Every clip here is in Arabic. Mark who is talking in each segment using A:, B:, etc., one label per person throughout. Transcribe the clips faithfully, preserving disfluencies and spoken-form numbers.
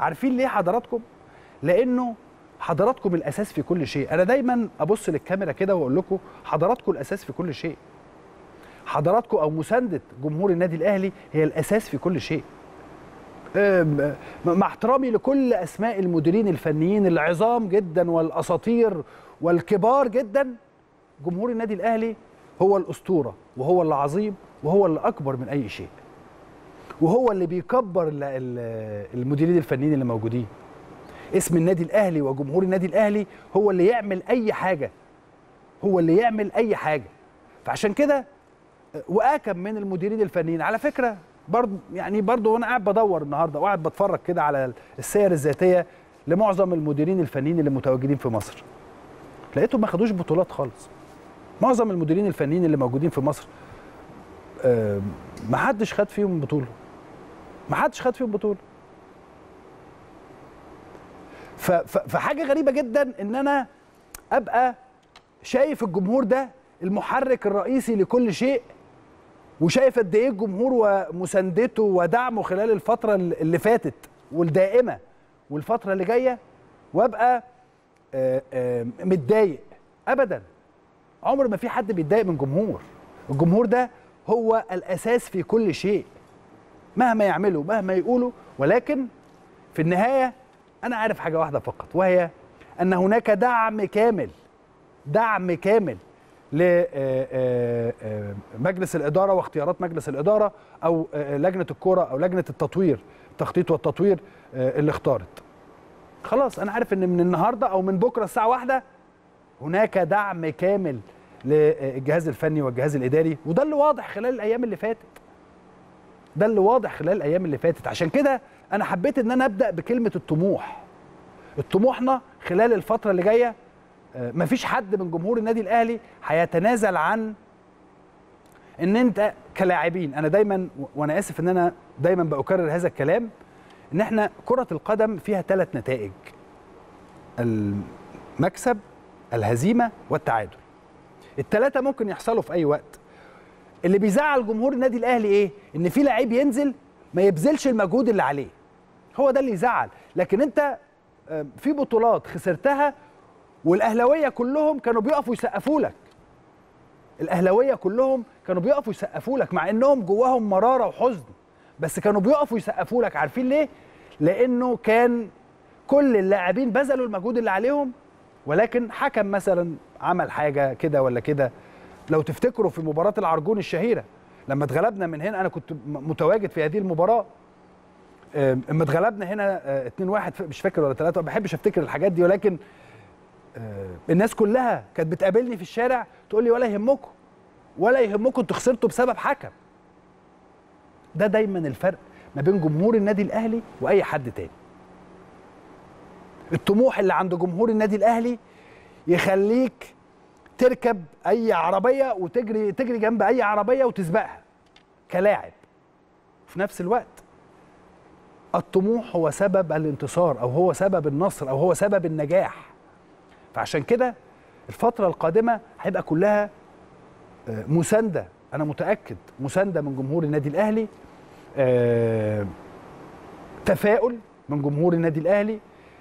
A: عارفين ليه حضراتكم؟ لانه حضراتكم الاساس في كل شيء. انا دايما ابص للكاميرا كده واقول لكم حضراتكم الاساس في كل شيء. حضراتكم او مسانده جمهور النادي الاهلي هي الاساس في كل شيء. مع احترامي لكل اسماء المديرين الفنيين العظام جدا والاساطير والكبار جدا، جمهور النادي الاهلي هو الاسطوره وهو اللي عظيم وهو اللي اكبر من اي شيء، وهو اللي بيكبر المديرين الفنيين اللي موجودين. اسم النادي الاهلي وجمهور النادي الاهلي هو اللي يعمل اي حاجه، هو اللي يعمل اي حاجه. فعشان كده واكم من المديرين الفنيين على فكره برضه، يعني برضه وانا قاعد بدور النهارده وقاعد بتفرج كده على السير الذاتيه لمعظم المديرين الفنيين اللي متواجدين في مصر، لقيتهم ما خدوش بطولات خالص. معظم المديرين الفنيين اللي موجودين في مصر ما حدش خد فيهم بطوله، ما حدش خد فيهم بطوله. فحاجه غريبه جدا ان انا ابقى شايف الجمهور ده المحرك الرئيسي لكل شيء، وشايف قد ايه الجمهور ومساندته ودعمه خلال الفتره اللي فاتت والدائمه والفتره اللي جايه، وابقى متضايق. ابدا، عمر ما في حد بيتضايق من جمهور. الجمهور ده هو الاساس في كل شيء مهما يعملوا مهما يقولوا. ولكن في النهايه انا عارف حاجه واحده فقط، وهي ان هناك دعم كامل، دعم كامل لمجلس الاداره واختيارات مجلس الاداره او لجنه الكوره او لجنه التطوير، التخطيط والتطوير اللي اختارت. خلاص انا عارف ان من النهارده او من بكره الساعه واحدة هناك دعم كامل للجهاز الفني والجهاز الاداري، وده اللي واضح خلال الايام اللي فاتت. ده اللي واضح خلال الايام اللي فاتت. عشان كده انا حبيت ان انا ابدا بكلمه الطموح. الطموحنا خلال الفتره اللي جايه، مفيش حد من جمهور النادي الاهلي هيتنازل عن ان انت كلاعبين. انا دايما وانا اسف ان انا دايما بأكرر هذا الكلام، ان احنا كره القدم فيها ثلاث نتائج: المكسب، الهزيمه، والتعادل. الثلاثه ممكن يحصلوا في اي وقت. اللي بيزعل جمهور النادي الاهلي ايه؟ ان في لعيب ينزل ما يبذلش المجهود اللي عليه. هو ده اللي يزعل. لكن انت في بطولات خسرتها والاهلاويه كلهم كانوا بيقفوا يسقفوا لك. الاهلاويه كلهم كانوا بيقفوا يسقفوا لك مع انهم جواهم مراره وحزن، بس كانوا بيقفوا يسقفوا لك. عارفين ليه؟ لانه كان كل اللاعبين بذلوا المجهود اللي عليهم، ولكن حكم مثلا عمل حاجه كده ولا كده. لو تفتكروا في مباراه العرجون الشهيره لما اتغلبنا من هنا، انا كنت متواجد في هذه المباراه، اما اتغلبنا هنا اتنين واحد مش فاكر ولا ثلاثة، ما بحبش افتكر الحاجات دي، ولكن الناس كلها كانت بتقابلني في الشارع تقول لي ولا يهمكم ولا يهمكم انتوا خسرتوا بسبب حكم. ده دايما الفرق ما بين جمهور النادي الاهلي واي حد تاني. الطموح اللي عند جمهور النادي الاهلي يخليك تركب اي عربيه وتجري تجري جنب اي عربيه وتسبقها كلاعب. في نفس الوقت الطموح هو سبب الانتصار او هو سبب النصر او هو سبب النجاح. فعشان كده الفترة القادمة هيبقى كلها مساندة، أنا متأكد مساندة من جمهور النادي الأهلي، تفاؤل من جمهور النادي الأهلي،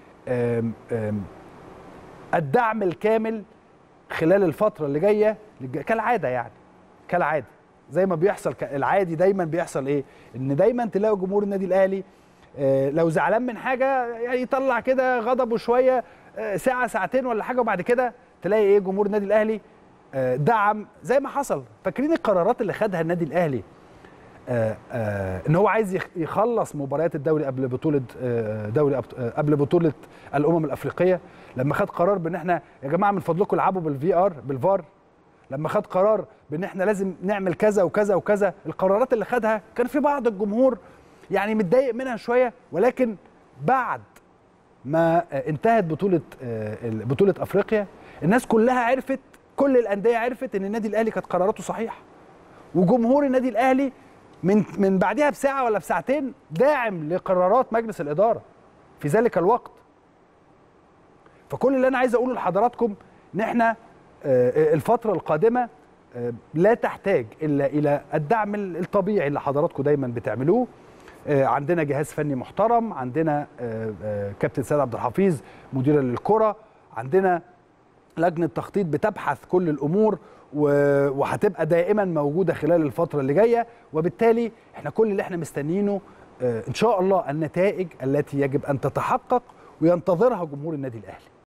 A: الدعم الكامل خلال الفترة اللي جاية كالعادة. يعني كالعادة زي ما بيحصل العادي دايما بيحصل إيه؟ إن دايما تلاقوا جمهور النادي الأهلي لو زعلان من حاجة يعني يطلع كده غضبه شوية ساعة ساعتين ولا حاجة، وبعد كده تلاقي ايه جمهور النادي الاهلي دعم زي ما حصل. فاكرين القرارات اللي خدها النادي الاهلي آآ آآ ان هو عايز يخلص مباريات الدوري قبل بطولة دوري قبل بطولة الامم الافريقية، لما خد قرار بان احنا يا جماعة من فضلكم العبوا بالفي ار بالفار، لما خد قرار بان احنا لازم نعمل كذا وكذا وكذا. القرارات اللي خدها كان في بعض الجمهور يعني متضايق منها شوية، ولكن بعد ما انتهت بطولة بطولة افريقيا الناس كلها عرفت، كل الانديه عرفت ان النادي الاهلي كانت قراراته صحيحه، وجمهور النادي الاهلي من من بعدها بساعه ولا بساعتين داعم لقرارات مجلس الاداره في ذلك الوقت. فكل اللي انا عايز اقوله لحضراتكم ان احنا الفتره القادمه لا تحتاج الا الى الدعم الطبيعي اللي حضراتكم دايما بتعملوه، عندنا جهاز فني محترم، عندنا كابتن سيد عبد الحفيظ مدير للكره، عندنا لجنه تخطيط بتبحث كل الامور وهتبقى دائما موجوده خلال الفتره اللي جايه. وبالتالي احنا كل اللي احنا مستنيينه ان شاء الله النتائج التي يجب ان تتحقق وينتظرها جمهور النادي الاهلي.